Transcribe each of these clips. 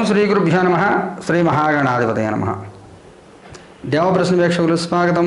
శ్రీ గురుభ్యో నమః. శ్రీ మహాగణాధిపతయ నమః. దేవప్రశ్న వీక్షకులు స్వాగతం.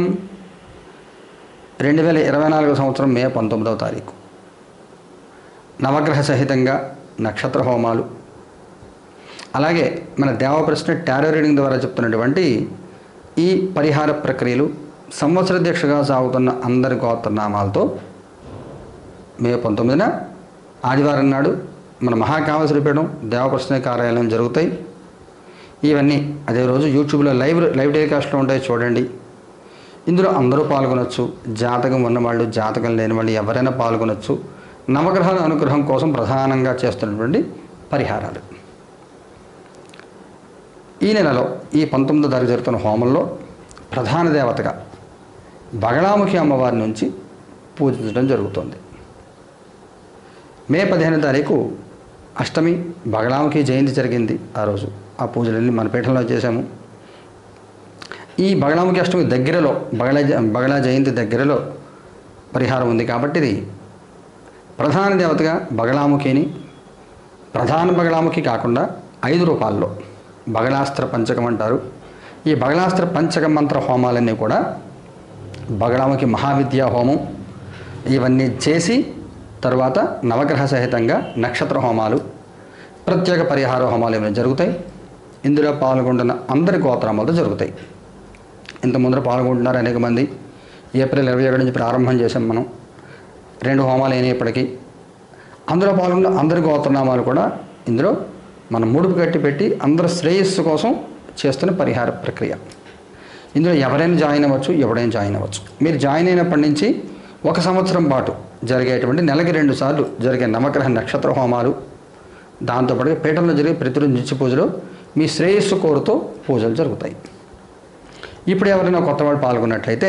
2024 సంవత్సరం మే 19వ తారీఖు నవగ్రహ సహితంగా నక్షత్ర హోమాలు, అలాగే మన దేవప్రశ్న టారో రీడింగ్ ద్వారా చెప్తున్నటువంటి ఈ పరిహార ప్రక్రియలు సంవత్సర దీక్షగా సాగుతున్న అందరి గోత్రనామాలతో మే 19న ఆదివారం నాడు మన మహాకామేశ్వరపీఠం దేవప్రశ్న కార్యాలయం జరుగుతాయి. ఇవన్నీ అదే రోజు యూట్యూబ్లో లైవ్ టెలికాస్ట్లో ఉంటాయి, చూడండి. ఇందులో అందరూ పాల్గొనవచ్చు. జాతకం ఉన్నవాళ్ళు, జాతకం లేని వాళ్ళు ఎవరైనా పాల్గొనవచ్చు. నవగ్రహాల అనుగ్రహం కోసం ప్రధానంగా చేస్తున్నటువంటి పరిహారాలు. ఈ నెలలో ఈ 19వ తారీఖు జరుగుతున్న హోమంలో ప్రధాన దేవతగా బగళాముఖి అమ్మవారి నుంచి పూజించడం జరుగుతుంది. మే 15వ తారీఖు అష్టమి బగళాముఖి జయంతి జరిగింది. ఆ రోజు ఆ పూజలన్నీ మన పీఠంలో చేశాము. ఈ బగళాముఖి అష్టమి దగ్గరలో బగళా జయంతి దగ్గరలో పరిహారం ఉంది కాబట్టి ఇది ప్రధాన దేవతగా బగళాముఖిని, ప్రధాన బగళాముఖి కాకుండా 5 రూపాల్లో బగళాస్త్ర పంచకం అంటారు. ఈ బగళాస్త్ర పంచక మంత్ర హోమాలన్నీ కూడా బగళాముఖి మహావిద్యా హోమం ఇవన్నీ చేసి తరువాత నవగ్రహ సహితంగా నక్షత్ర హోమాలు, ప్రత్యేక పరిహార హోమాలు ఏమైనా జరుగుతాయి. ఇందులో పాల్గొంటున్న అందరి గోత్రామాలతో జరుగుతాయి. ఇంత ముందర పాల్గొంటున్నారు అనేక మంది. ఏప్రిల్ 21 నుంచి ప్రారంభం చేసాం మనం. 2 హోమాలు అయినప్పటికీ అందులో పాల్గొన్న అందరి గోత్రనామాలు కూడా ఇందులో మనం ముడుపు కట్టి పెట్టి అందరి శ్రేయస్సు కోసం చేస్తున్న పరిహార ప్రక్రియ. ఇందులో ఎవరైనా జాయిన్ అవ్వచ్చు, ఎవడైనా జాయిన్ అవ్వచ్చు. మీరు జాయిన్ అయినప్పటి నుంచి 1 సంవత్సరం పాటు జరిగేటువంటి నెలకి 2 సార్లు జరిగే నవగ్రహ నక్షత్ర హోమాలు, దాంతోపాటు పీఠంలో జరిగే ప్రతిరోజు నిత్య పూజలు మీ శ్రేయస్సు కోరుతూ పూజలు జరుగుతాయి. ఇప్పుడు ఎవరైనా కొత్త వాళ్ళు పాల్గొన్నట్లయితే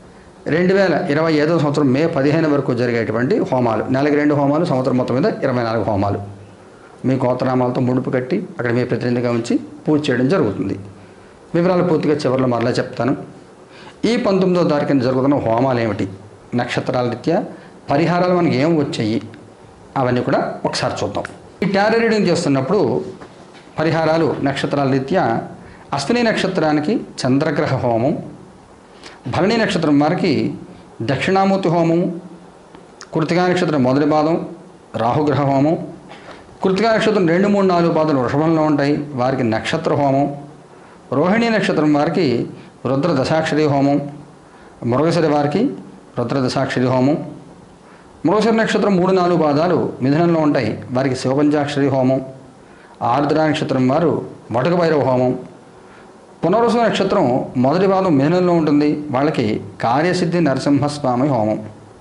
2025 సంవత్సరం మే 15 వరకు జరిగేటువంటి హోమాలు, నెలకి 2 హోమాలు, సంవత్సరం మొత్తం మీద 24 హోమాలు మీ గోత్రనామాలతో ముడుపు కట్టి అక్కడ మీ ప్రతినిధిగా ఉంచి పూజ చేయడం జరుగుతుంది. వివరాలు పూర్తిగా చివరిలో మరలా చెప్తాను. ఈ 19వ తారీఖున జరుగుతున్న హోమాలు ఏమిటి, నక్షత్రాల రీత్యా పరిహారాలు మనకి ఏం వచ్చాయి, అవన్నీ కూడా ఒకసారి చూద్దాం. ఈ టారో రీడింగ్ చేస్తున్నప్పుడు పరిహారాలు నక్షత్రాల రీత్యా అశ్విని నక్షత్రానికి చంద్రగ్రహ హోమం, భరణి నక్షత్రం వారికి దక్షిణామూర్తి హోమం, కృతికా నక్షత్రం మొదటి పాదం రాహుగ్రహ హోమం, కృతికా నక్షత్రం 2, 3, 4 పాదాలు వృషభంలో ఉంటాయి, వారికి నక్షత్ర హోమం, రోహిణి నక్షత్రం వారికి రుద్ర దశాక్షరి హోమం, మృగశిర వారికి రుద్ర దశాక్షరి హోమం, మృగశిర నక్షత్రం 3, 4 పాదాలు మిథునంలో ఉంటాయి, వారికి శివపంచాక్షరి హోమం, ఆర్ద్ర నక్షత్రం వారు వటక భైరవ హోమం, పునర్వసు నక్షత్రం మొదటి పాదం మిథునంలో ఉంటుంది, వాళ్ళకి కార్యసిద్ధి నరసింహస్వామి హోమం,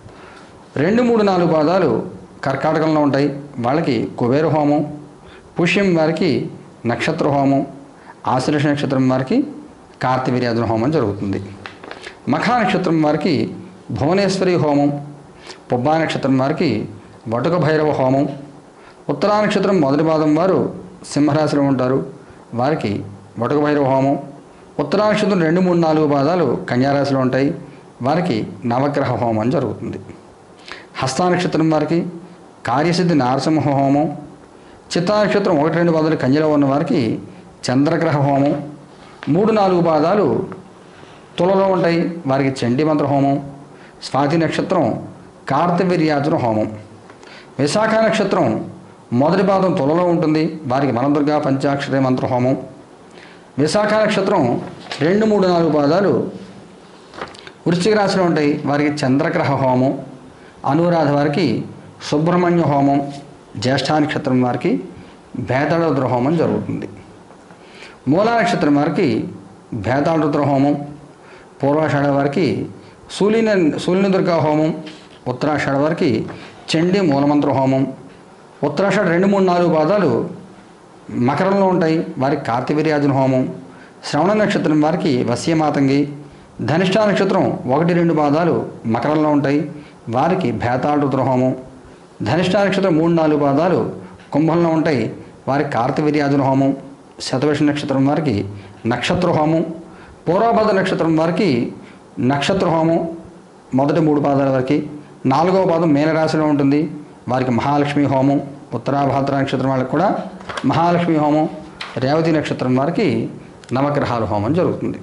2, 3, 4 పాదాలు కర్కాటకంలో ఉంటాయి, వాళ్ళకి కుబేర హోమం, పుష్యం వారికి నక్షత్ర హోమం, ఆశ్లేష నక్షత్రం వారికి కార్తవీర్యార్జున హోమం జరుగుతుంది. మఖా నక్షత్రం వారికి భువనేశ్వరి హోమం, పుబ్బా నక్షత్రం వారికి వటుక భైరవ హోమం, ఉత్తరా నక్షత్రం మొదటి పాదం వారు సింహరాశిలో ఉంటారు, వారికి వటుక భైరవ హోమం, ఉత్తరా నక్షత్రం 2, 3, 4 పాదాలు కన్యారాశిలో ఉంటాయి, వారికి నవగ్రహ హోమం జరుగుతుంది. హస్తా నక్షత్రం వారికి కార్యసిద్ధి నారసింహ హోమం, చిత్తా నక్షత్రం 1, 2 పాదాలు కన్యలో ఉన్న వారికి చంద్రగ్రహ హోమం, 3, 4 పాదాలు తులలో ఉంటాయి, వారికి చండీ మంత్ర హోమం, స్వాతి నక్షత్రం కార్తవీర్యార్జున హోమం, విశాఖ నక్షత్రం మొదటి పాదం తులలో ఉంటుంది, వారికి వనదుర్గా పంచాక్షరి మంత్ర హోమం, విశాఖ నక్షత్రం 2, 3, 4 పాదాలు వృశ్చిక రాశిలో ఉంటాయి, వారికి చంద్రగ్రహ హోమం, అనురాధ వారికి సుబ్రహ్మణ్య హోమం, జ్యేష్ఠ నక్షత్రం వారికి భేతాళ రుద్ర హోమం జరుగుతుంది. మూలా నక్షత్రం వారికి భేతాళ రుద్ర హోమం, పూర్వాషాఢ వారికి శూలిని దుర్గా హోమం, ఉత్తరాషాఢ వారికి చండీ మూలమంత్ర హోమం, ఉత్తరాషాఢ 2, 3, 4 పాదాలు మకరంలో ఉంటాయి, వారికి కార్తవీర్యార్జున హోమం, శ్రవణ నక్షత్రం వారికి వశ్యమాతంగి, ధనిష్ఠ నక్షత్రం 1, 2 పాదాలు మకరంలో ఉంటాయి, వారికి భేతాళ రుద్ర హోమం, ధనిష్ఠ నక్షత్రం 3, 4 పాదాలు కుంభంలో ఉంటాయి, వారికి కార్తవీర్యార్జున హోమం, శతభిష నక్షత్రం వారికి నక్షత్ర హోమం, పూర్వభద్ర నక్షత్రం వారికి నక్షత్ర హోమం మొదటి 3 పాదాల వరకు, 4వ పాదం మీనరాశిలో ఉంటుంది, వారికి మహాలక్ష్మి హోమం, ఉత్తరాభాద్ర నక్షత్రం వాళ్ళకి కూడా మహాలక్ష్మి హోమం, రేవతి నక్షత్రం వారికి నవగ్రహాల హోమం జరుగుతుంది.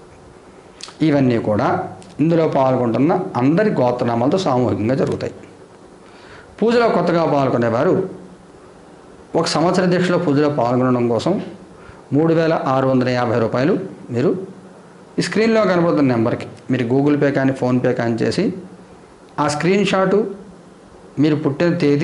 ఇవన్నీ కూడా ఇందులో పాల్గొంటున్న అందరి గోత్రనామాలతో సామూహికంగా జరుగుతాయి. పూజలో కొత్తగా పాల్గొనేవారు ఒక సంవత్సర దీక్షలో పూజలో పాల్గొనడం కోసం 3,650 రూపాయలు మీరు ఈ స్క్రీన్లో కనబడుతున్న నెంబర్కి మీరు గూగుల్ పే కానీ ఫోన్పే కానీ చేసి ఆ స్క్రీన్ షాటు మీరు పుట్టిన తేదీ,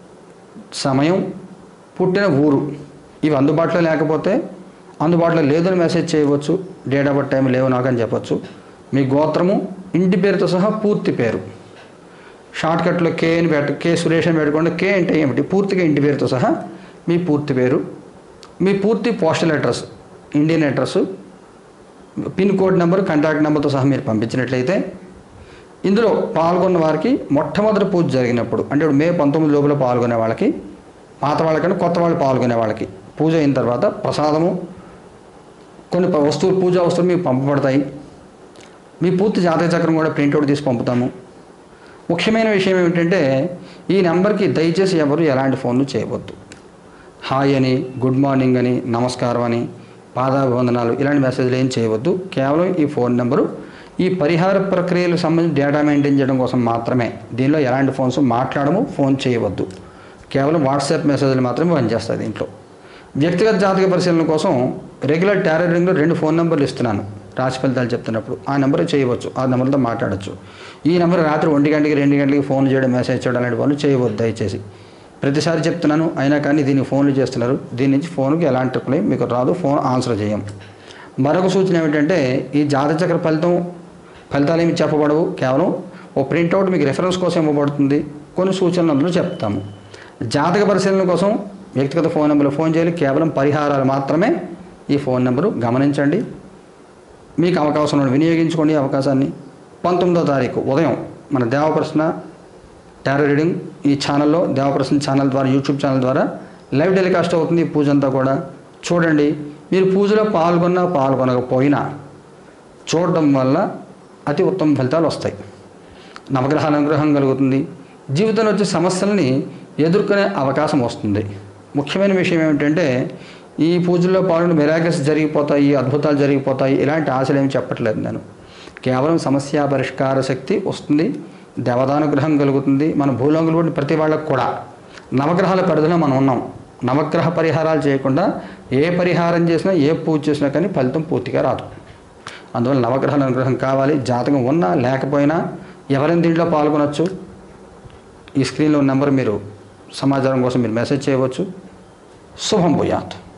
సమయం, పుట్టిన ఊరు ఇవి అందుబాటులో లేకపోతే అందుబాటులో లేదని మెసేజ్ చేయవచ్చు. డేట్ ఆఫ్ బర్త్ టైం లేవు నాకు అని చెప్పచ్చు. మీ గోత్రము, ఇంటి పేరుతో సహా పూర్తి పేరు, షార్ట్కట్లో కే అని కే సురేష్ అని పెట్టుకోండి. కే అంటే ఏమిటి? పూర్తిగా ఇంటి పేరుతో సహా మీ పూర్తి పేరు, మీ పూర్తి postal address, Indian address, pin code number, contact నెంబర్తో సహా మీరు పంపించినట్లయితే ఇందులో పాల్గొన్న వారికి మొట్టమొదటి పూజ జరిగినప్పుడు అంటే మే 19 లోపల పాల్గొనే వాళ్ళకి, పాత వాళ్ళకన్నా కొత్త వాళ్ళు పాల్గొనే వాళ్ళకి పూజ అయిన తర్వాత ప్రసాదము, కొన్ని వస్తువులు, పూజా వస్తువులు మీకు పంపబడతాయి. మీ పూర్తి జాతక చక్రం కూడా ప్రింట్అవుట్ తీసి పంపుతాము. ముఖ్యమైన విషయం ఏమిటంటే ఈ నెంబర్కి దయచేసి ఎవరు ఎలాంటి ఫోన్లు చేయవద్దు. హాయ్ అని, గుడ్ మార్నింగ్ అని, నమస్కారం అని, పాదాభివందనాలు ఇలాంటి మెసేజ్లు ఏం చేయవద్దు. కేవలం ఈ ఫోన్ నెంబరు ఈ పరిహార ప్రక్రియలకు సంబంధించి డేటా మెయింటైన్ చేయడం కోసం మాత్రమే. దీనిలో ఎలాంటి ఫోన్స్ మాట్లాడము, ఫోన్ చేయవద్దు. కేవలం వాట్సాప్ మెసేజ్లు మాత్రమే పనిచేస్తాయి. దీంట్లో వ్యక్తిగత జాతక పరిశీలన కోసం రెగ్యులర్ టారో రీడింగ్లో 2 ఫోన్ నెంబర్లు ఇస్తున్నాను. రాశి ఫలితాలు చెప్తున్నప్పుడు ఆ నెంబర్ చేయవచ్చు, ఆ నెంబర్తో మాట్లాడచ్చు. ఈ నెంబర్ రాత్రి 1 గంటకి 2 గంటలకి ఫోన్ చేయడం, మెసేజ్ చేయడం అలాంటి పనులు చేయవద్దు దయచేసి. ప్రతిసారి చెప్తున్నాను, అయినా కానీ దీనికి ఫోన్లు చేస్తున్నారు. దీని నుంచి ఫోన్కి ఎలాంటి రిప్లై మీకు రాదు, ఫోన్ ఆన్సర్ చేయం. మరొక సూచన ఏమిటంటే ఈ జాతచక్ర ఫలితాలు ఏమి చెప్పబడవు. కేవలం ఓ ప్రింట్అవుట్ మీకు రెఫరెన్స్ కోసం ఇవ్వబడుతుంది. కొన్ని సూచనలు అందులో చెప్తాము. జాతక పరిశీలన కోసం వ్యక్తిగత ఫోన్ నెంబర్లో ఫోన్ చేయాలి. కేవలం పరిహారాలు మాత్రమే ఈ ఫోన్ నెంబరు. గమనించండి, మీకు అవకాశం వినియోగించుకోండి అవకాశాన్ని. 19వ తారీఖు ఉదయం మన దేవప్రశ్న టారో రీడింగ్ ఈ ఛానల్లో, దేవప్రశ్న ఛానల్ ద్వారా, యూట్యూబ్ ఛానల్ ద్వారా లైవ్ టెలికాస్ట్ అవుతుంది. ఈ పూజ అంతా కూడా చూడండి. మీరు పూజలో పాల్గొనకపోయినా చూడడం వల్ల అతి ఉత్తమ ఫలితాలు వస్తాయి. నవగ్రహాల అనుగ్రహం కలుగుతుంది. జీవితంలో వచ్చే సమస్యల్ని ఎదుర్కొనే అవకాశం వస్తుంది. ముఖ్యమైన విషయం ఏమిటంటే ఈ పూజల్లో పాల్గొని మిరాకిల్స్ జరిగిపోతాయి, అద్భుతాలు జరిగిపోతాయి ఇలాంటి ఆశలు ఏమి చెప్పట్లేదు నేను. కేవలం సమస్య పరిష్కార శక్తి వస్తుంది, దేవతానుగ్రహం కలుగుతుంది. మన భూలోకంలో ప్రతి వాళ్ళకు కూడా నవగ్రహాల పరిధిలో మనం ఉన్నాం. నవగ్రహ పరిహారాలు చేయకుండా ఏ పరిహారం చేసినా, ఏ పూజ చేసినా కానీ ఫలితం పూర్తిగా రాదు. అందువల్ల నవగ్రహాల అనుగ్రహం కావాలి. జాతకం ఉన్నా లేకపోయినా ఎవరైనా దీంట్లో పాల్గొనవచ్చు. ఈ స్క్రీన్లో నెంబర్ మీరు సమాచారం కోసం మీరు మెసేజ్ చేయవచ్చు. శుభం భూయాత్.